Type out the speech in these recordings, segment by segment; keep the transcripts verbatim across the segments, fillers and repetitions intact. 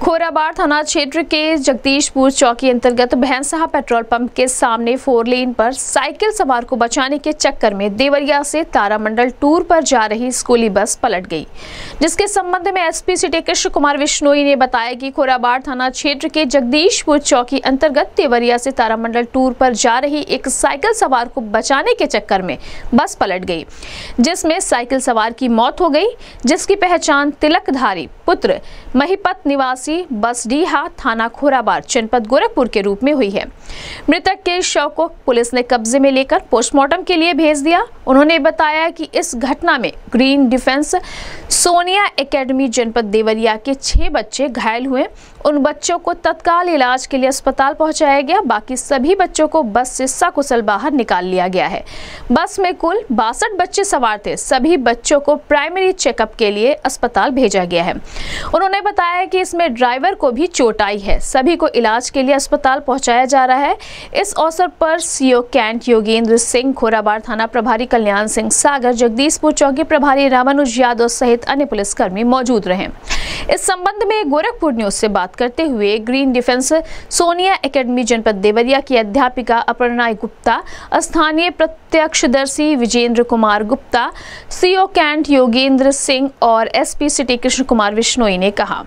खोराबाड़ थाना क्षेत्र के जगदीशपुर चौकी अंतर्गत भैंसहा पेट्रोल पंप के सामने फोर लेन पर साइकिल सवार को बचाने के चक्कर में देवरिया से तारामंडल टूर पर जा रही स्कूली बस पलट गई, जिसके संबंध में एसपी सिटी कृष्ण कुमार विश्नोई ने बताया कि खोराबाड़ थाना क्षेत्र के जगदीशपुर चौकी अंतर्गत देवरिया से तारामंडल टूर पर जा रही एक साइकिल सवार को बचाने के चक्कर में बस पलट गई, जिसमें साइकिल सवार की मौत हो गई, जिसकी पहचान तिलकधारी पुत्र महिपत निवासी बसडीहा थाना खोराबाड़ जनपद गोरखपुर के रूप में हुई है। मृतक के शव को पुलिस ने कब्जे में लेकर पोस्टमार्टम के लिए भेज दिया। उन्होंने बताया कि इस घटना में ग्रीन डिफेंस सोनिया एकेडमी जनपद देवरिया के छह बच्चे घायल हुए। उन बच्चों को तत्काल इलाज के लिए अस्पताल पहुंचाया गया। बाकी सभी बच्चों को बस से सकुशल बाहर निकाल लिया गया है। बस में कुल बासठ बच्चे सवार थे। सभी बच्चों को प्राइमरी चेकअप के लिए अस्पताल भेजा गया है। उन्होंने बताया कि इसमें ड्राइवर को भी चोट आई है। सभी को इलाज के लिए अस्पताल पहुंचाया जा रहा है। इस अवसर पर सीओ कैंट योगेंद्र सिंह, खोराबाड़ थाना प्रभारी कल्याण सिंह सागर, जगदीशपुर चौकी प्रभारी रामानुज यादव सहित अन्य पुलिसकर्मी मौजूद रहे। इस संबंध में गोरखपुर न्यूज से बात करते हुए ग्रीन डिफेंस सोनिया एकेडमी जनपद देवरिया की अध्यापिका अपर्णा गुप्ता, स्थानीय प्रत्यक्षदर्शी विजेंद्र कुमार गुप्ता, सीओ कैंट योगेंद्र सिंह और एसपी सिटी कृष्ण कुमार विश्नोई ने कहा।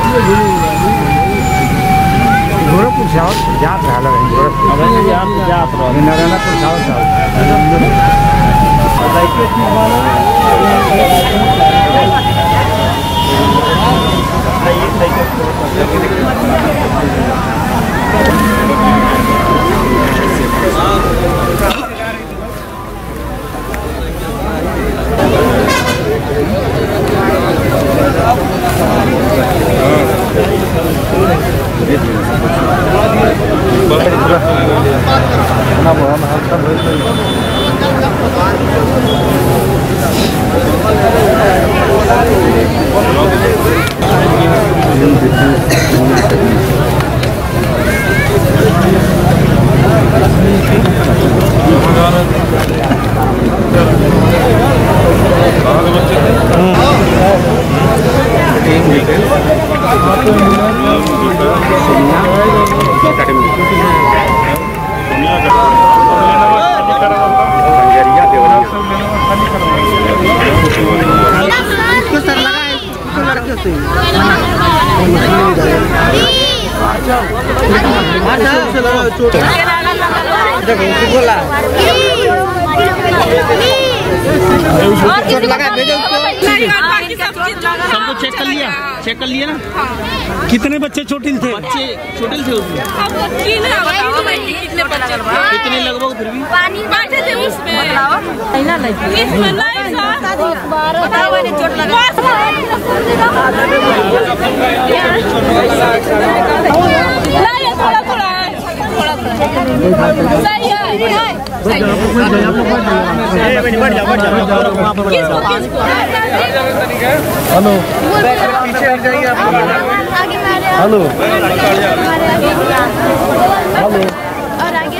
गोरखपुर जात जात रहा है गोरखपुर जात जात रहा है नारायणपुर जात सबको चेक कर लिया चेक कर लिया ना। कितने बच्चे चोटिल थे? बच्चे चोटिल थे उसमें कितने लगभग फिर भी पानी बैठे थे उसमें इसमें नहीं चोट लगा। थोड़ा थोड़ा सही है। हेलो पीछे हट जाइए आप। हेलो हेलो और आगे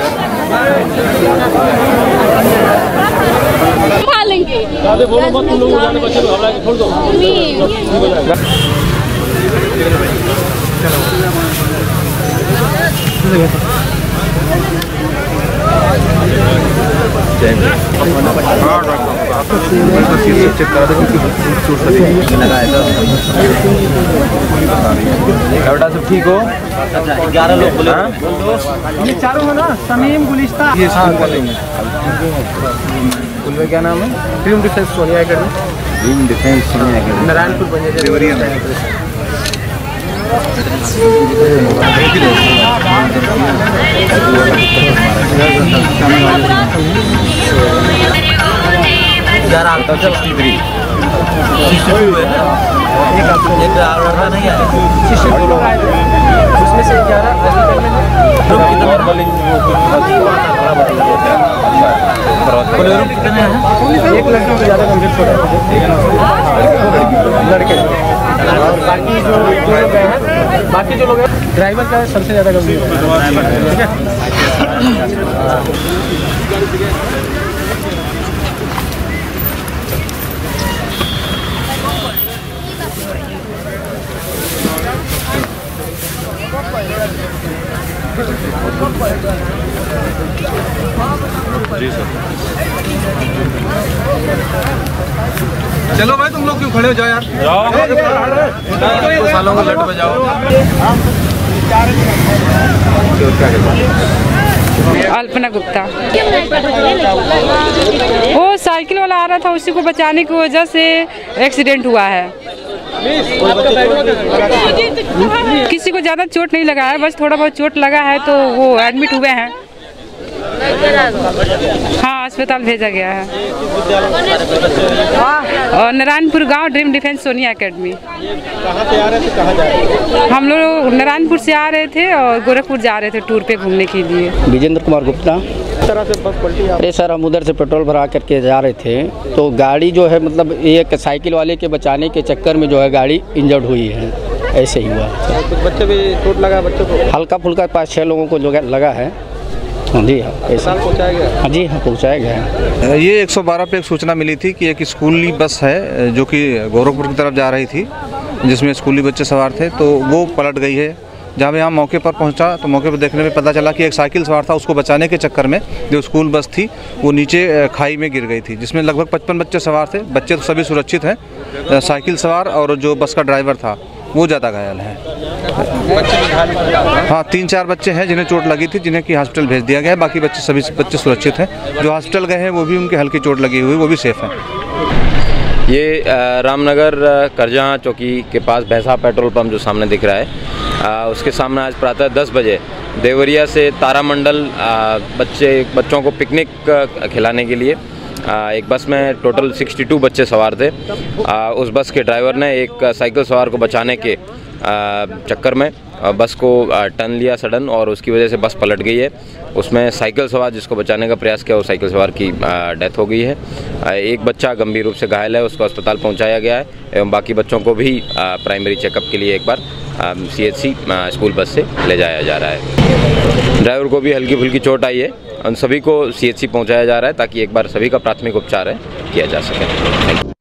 खा लेंगे। बोलो मत तुम लोग जाने बच्चे लोग घबरा के छोड़ दो। सब ठीक हो? ग्यारह लोग बोले ये चारों है ना, समीम गुलिस्ता ये स्कूल में क्या नाम है? Green defence Sonia academy. Green defence Sonia academy Narayanpur उसमें से ग्यारह एक लड़के को ज़्यादा गंभीर छोड़ा लड़के और बाकी जो लोग हैं बाकी जो लोग हैं ड्राइवर का सबसे ज़्यादा गंभीर है। जी सर। चलो भाई तुम लोग क्यों खड़े हो, जाओ यार, जाओ सालों को लट बजाओ। अल्पना गुप्ता। वो साइकिल वाला आ रहा था, उसी को बचाने की वजह से एक्सीडेंट हुआ है। किसी को ज़्यादा चोट नहीं लगा है, बस थोड़ा बहुत चोट लगा है, तो वो एडमिट हुए हैं। हाँ, अस्पताल भेजा गया है। और नारायणपुर गांव ड्रीम डिफेंस सोनिया एकेडमी। कहाँ से आ रहे थे, कहाँ जा रहे थे? हम लोग नारायणपुर से आ रहे थे और गोरखपुर जा रहे थे टूर पे घूमने के लिए। विजेंद्र कुमार गुप्ता। किस तरह से बस पलटी? अरे सर, हम उधर से पेट्रोल भरा करके जा रहे थे, तो गाड़ी जो है मतलब एक साइकिल वाले के बचाने के चक्कर में जो है गाड़ी इंजर्ड हुई है, ऐसे ही हुआ। कुछ बच्चे भी चोट लगा, बच्चों को हल्का फुल्का पाँच छः लोगों को लगा है। हाँ जी, हाँ ऐसा पहुँचाया गया। हाँ जी, हाँ पहुँचाया गया है। ये एक सौ बारह पे एक सूचना मिली थी कि एक स्कूली बस है जो कि गोरखपुर की तरफ जा रही थी, जिसमें स्कूली बच्चे सवार थे, तो वो पलट गई है। जहाँ यहाँ मौके पर पहुँचा तो मौके पर देखने में पता चला कि एक साइकिल सवार था, उसको बचाने के चक्कर में जो स्कूल बस थी वो नीचे खाई में गिर गई थी, जिसमें लगभग पचपन बच्चे सवार थे। बच्चे तो सभी सुरक्षित हैं, साइकिल सवार और जो बस का ड्राइवर था वो ज़्यादा घायल है। हाँ, तीन चार बच्चे हैं जिन्हें चोट लगी थी, जिन्हें कि हॉस्पिटल भेज दिया गया है। बाकी बच्चे सभी बच्चे सुरक्षित हैं। जो हॉस्पिटल गए हैं वो भी उनके हल्की चोट लगी हुई, वो भी सेफ हैं। ये रामनगर करजहाँ चौकी के पास भैंसा पेट्रोल पंप जो सामने दिख रहा है, आ, उसके सामने आज प्रातः दस बजे देवरिया से तारामंडल बच्चे बच्चों को पिकनिक खिलाने के लिए आ, एक बस में टोटल बासठ बच्चे सवार थे। आ, उस बस के ड्राइवर ने एक साइकिल सवार को बचाने के आ, चक्कर में आ, बस को आ, टर्न लिया सडन, और उसकी वजह से बस पलट गई है। उसमें साइकिल सवार जिसको बचाने का प्रयास किया, वो साइकिल सवार की आ, डेथ हो गई है। आ, एक बच्चा गंभीर रूप से घायल है, उसको अस्पताल पहुंचाया गया है, एवं बाकी बच्चों को भी आ, प्राइमरी चेकअप के लिए एक बार C H C school bus से ले जाया जा रहा है। ड्राइवर को भी हल्की फुल्की चोट आई है, उन सभी को सी एच सी पहुँचाया जा रहा है ताकि एक बार सभी का प्राथमिक उपचार है किया जा सके।